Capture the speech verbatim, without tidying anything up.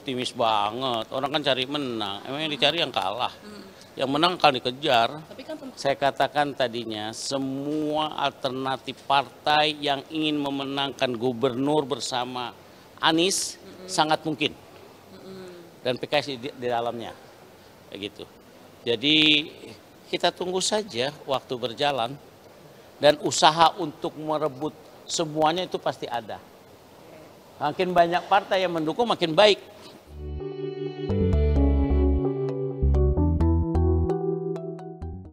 optimis banget. Orang kan cari menang, emang yang dicari yang kalah. Yang menang akan dikejar. Tapi kan Saya katakan tadinya, semua alternatif partai yang ingin memenangkan gubernur bersama Anies sangat mungkin. Dan P K S di, di dalamnya. Kayak gitu. Jadi kita tunggu saja waktu berjalan. Dan usaha untuk merebut semuanya itu pasti ada. Makin banyak partai yang mendukung makin baik.